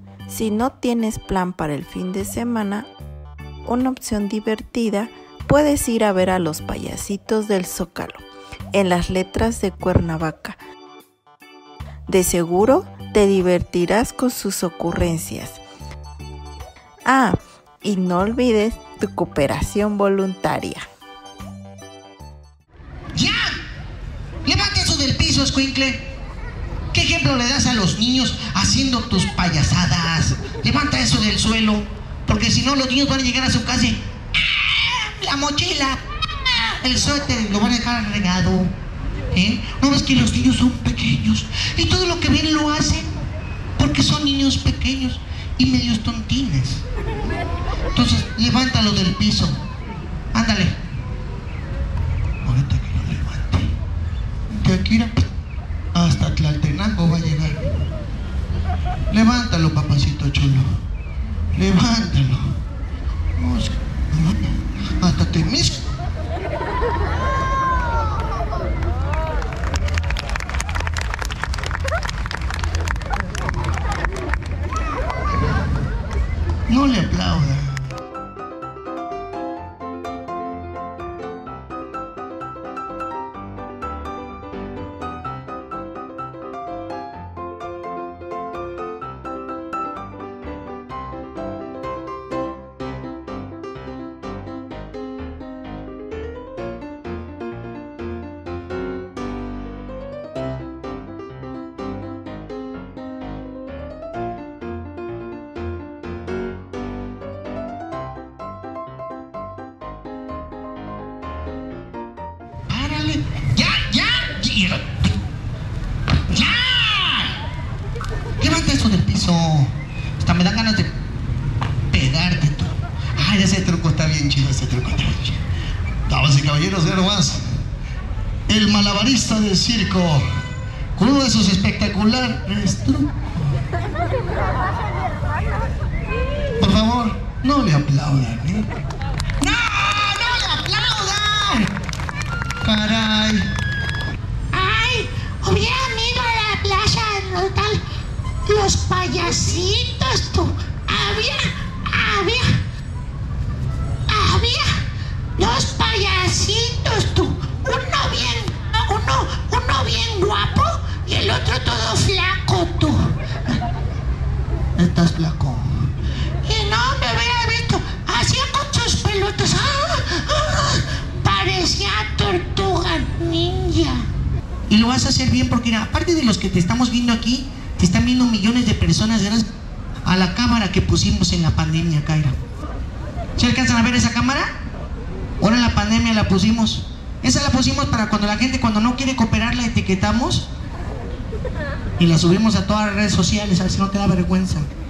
Si no tienes plan para el fin de semana, una opción divertida, puedes ir a ver a los payasitos del Zócalo, en las letras de Cuernavaca. De seguro te divertirás con sus ocurrencias. Ah, y no olvides tu cooperación voluntaria. ¡Ya! ¡Levanta eso del piso, escuincle! ¿Qué ejemplo le das a los niños haciendo tus payasadas? Levanta eso del suelo, porque si no los niños van a llegar a su casa y ¡ah! La mochila, ¡ah! El suéter, lo van a dejar regado. ¿No ves que los niños son pequeños? Y todo lo que ven lo hacen porque son niños pequeños y medios tontines. Entonces, levántalo del piso. Ándale. Ahorita que lo levante. De aquí hasta Tlaltenango va a llegar. Levántalo, papacito chulo. Levántalo. Hasta Temisco. No le aplauda. ¡Ya! Levanta eso del piso. Hasta me dan ganas de pegarte tú. Ay, ese truco está bien chido, Damas y caballeros, vean nomás. El malabarista del circo, con uno de sus espectaculares trucos. Por favor, no le aplaudan, ¿eh? ¡No le aplaudan! ¡Caray! ¡Ay! Hubieran ido a la plaza Rodal los payasitos, tú. Había dos payasitos, tú. Uno bien guapo y el otro todo flaco, tú. Estás flaco. Y no me hubiera visto. Hacía con sus pelotas. Parecía tortuga ninja. Y lo vas a hacer bien porque aparte de los que te estamos viendo aquí, te están viendo millones de personas gracias a la cámara que pusimos en la pandemia, Kaira. ¿Se alcanzan a ver esa cámara? Ahora en la pandemia la pusimos. Esa la pusimos para cuando la gente, cuando no quiere cooperar, la etiquetamos y la subimos a todas las redes sociales, a ver si no te da vergüenza.